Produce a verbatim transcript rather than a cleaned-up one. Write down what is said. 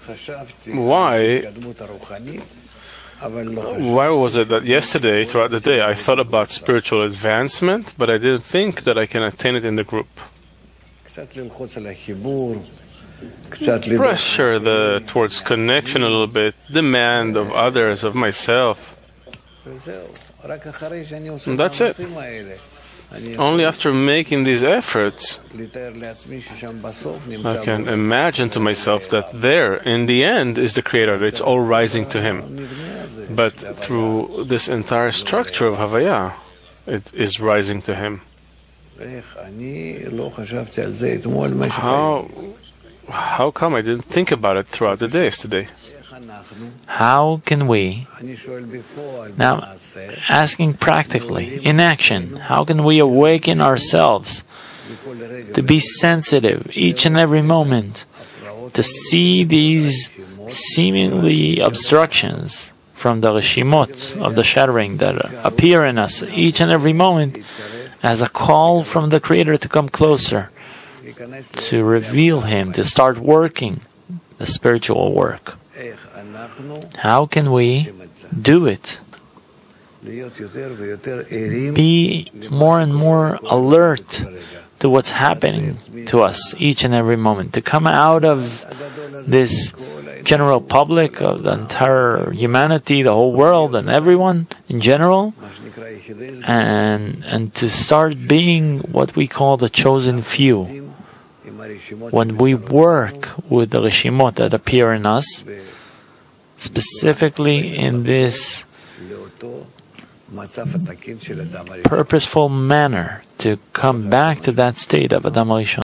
Why, why was it that yesterday, throughout the day, I thought about spiritual advancement, but I didn't think that I can attain it in the group? Pressure the, towards connection a little bit, demand of others, of myself. And that's it. Only after making these efforts, I can imagine to myself that there, in the end, is the Creator. It's all rising to Him. But through this entire structure of Havaya, it is rising to Him. How, how come I didn't think about it throughout the days today? How can we, now asking practically, in action, how can we awaken ourselves to be sensitive each and every moment, to see these seemingly obstructions from the reshimot of the shattering that appear in us each and every moment as a call from the Creator to come closer, to reveal Him, to start working the spiritual work? How can we do it? Be more and more alert to what's happening to us each and every moment, to come out of this general public, of the entire humanity, the whole world, and everyone in general, and, and to start being what we call the chosen few. When we work with the reshimot that appear in us, specifically in this purposeful manner, to come back to that state of Adam HaRishon.